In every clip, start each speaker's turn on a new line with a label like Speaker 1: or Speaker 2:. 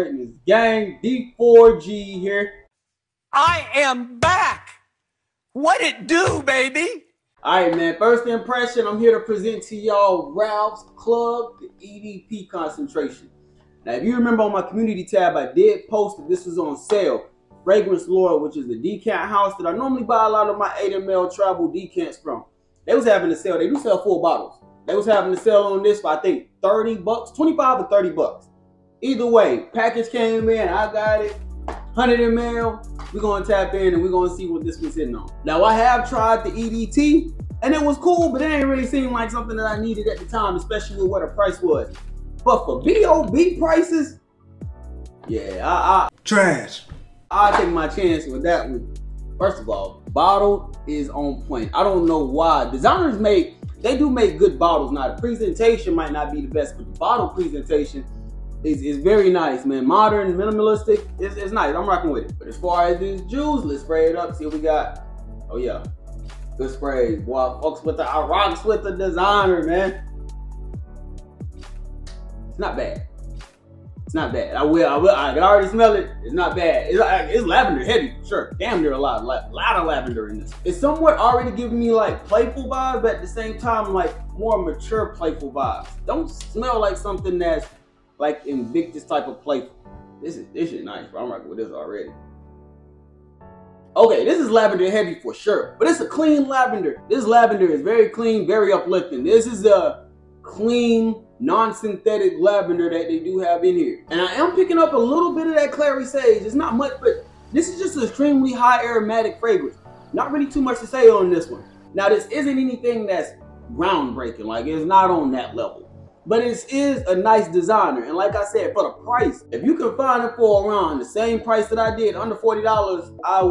Speaker 1: Greatness Gang, D4G here.
Speaker 2: I am back. What it do, baby?
Speaker 1: Alright, man. First impression, I'm here to present to y'all Ralph's Club, the EDP concentration. Now, if you remember on my community tab, I did post that this was on sale. Fragrance Lord, which is the decant house that I normally buy a lot of my 8ml travel decants from. They was having a sale. They do sell full bottles. They was having a sale on this for, I think, 30 bucks, 25 or 30 bucks. Either way, package came in, I got it, 100 ml. We're going to tap in and we're going to see what this was hitting on. Now, I have tried the EDT, and it was cool, but it ain't really seemed like something that I needed at the time, especially with what the price was. But for BOB prices, yeah,
Speaker 3: trash.
Speaker 1: I'll take my chance with that one. First of all, bottle is on point. I don't know why. Designers they do make good bottles. Now, the presentation might not be the best, but the bottle presentation is very nice, man. Modern, minimalistic, it's nice. I'm rocking with it. But as far as these juice, let's spray it up, see what we got. Oh yeah, good spray. Boy, I rocks with the designer, man. It's not bad. It's not bad. I can already smell it. It's not bad. It's lavender heavy, for sure. Damn near a lot of lavender in this. It's somewhat already giving me like playful vibes, but at the same time, like more mature playful vibes. Don't smell like something that's like Invictus type of playful. This is nice, bro. I'm rocking with this already. Okay, this is lavender heavy for sure, but it's a clean lavender. This lavender is very clean, very uplifting. This is a clean, non-synthetic lavender that they do have in here. And I am picking up a little bit of that clary sage. It's not much, but this is just an extremely high aromatic fragrance. Not really too much to say on this one. Now, this isn't anything that's groundbreaking. Like, it's not on that level. But it is a nice designer. And like I said, for the price, if you can find it for around the same price that I did, under $40, I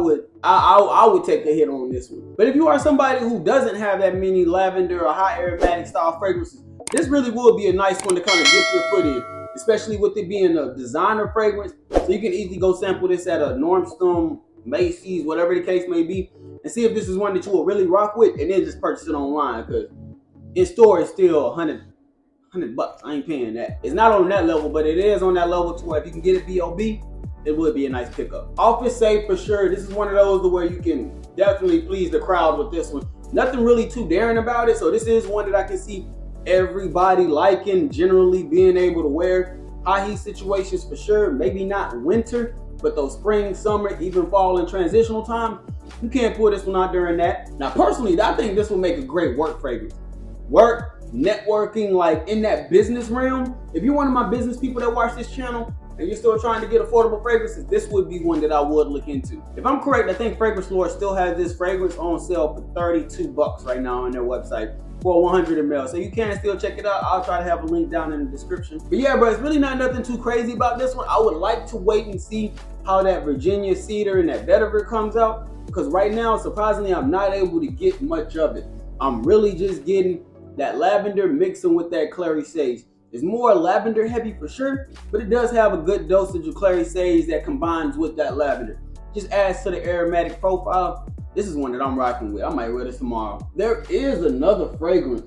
Speaker 1: would take a hit on this one. But if you are somebody who doesn't have that many lavender or high aromatic style fragrances, this really would be a nice one to kind of dip your foot in, especially with it being a designer fragrance. So you can easily go sample this at a Nordstrom, Macy's, whatever the case may be, and see if this is one that you will really rock with, and then just purchase it online, because in store it's still 100 bucks. I ain't paying that. It's not on that level, but it is on that level to where if you can get it BOB, it would be a nice pickup. Office safe for sure. This is one of those where you can definitely please the crowd with this one. Nothing really too daring about it, so this is one that I can see everybody liking, generally being able to wear. High heat situations for sure, maybe not winter, but those spring, summer, even fall and transitional time, you can't pull this one out during that. Now personally, I think this will make a great work fragrance. Work, networking, like in that business realm. If you're one of my business people that watch this channel and you're still trying to get affordable fragrances, this would be one that I would look into. If I'm correct, I think Fragrance Lord still has this fragrance on sale for 32 bucks right now on their website for 100 ml. So you can still check it out. I'll try to have a link down in the description. But yeah, bro, it's really not nothing too crazy about this one. I would like to wait and see how that Virginia Cedar and that Vetiver comes out, because right now, surprisingly, I'm not able to get much of it. I'm really just getting that lavender mixing with that clary sage. It's more lavender heavy for sure, but it does have a good dosage of clary sage that combines with that lavender. Just adds to the aromatic profile. This is one that I'm rocking with. I might wear this tomorrow. There is another fragrance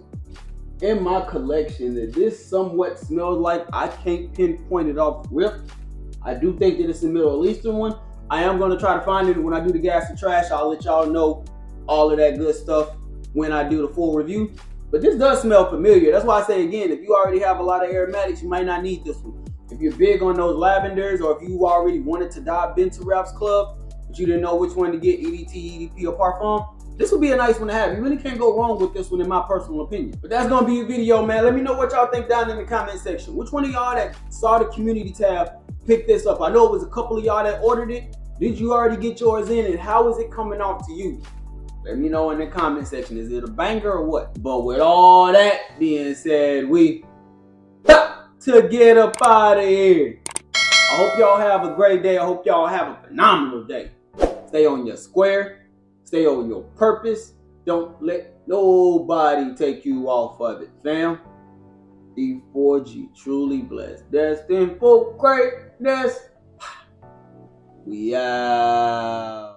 Speaker 1: in my collection that this somewhat smells like. I can't pinpoint it off rip. I do think that it's a Middle Eastern one. I am going to try to find it when I do the gas and trash. I'll let y'all know all of that good stuff when I do the full review. But this does smell familiar. That's why I say again, if you already have a lot of aromatics, you might not need this one. If you're big on those lavenders, or if you already wanted to dive into Ralph's Club, but you didn't know which one to get, EDT, EDP, or Parfum, this would be a nice one to have. You really can't go wrong with this one in my personal opinion. But that's gonna be a video, man. Let me know what y'all think down in the comment section. Which one of y'all that saw the community tab picked this up? I know it was a couple of y'all that ordered it. Did you already get yours in, and how is it coming off to you? Let me know in the comment section. Is it a banger or what? But with all that being said, we got to get up out of here. I hope y'all have a great day. I hope y'all have a phenomenal day. Stay on your square. Stay on your purpose. Don't let nobody take you off of it, fam. D4G, truly blessed. Destined for greatness. We out.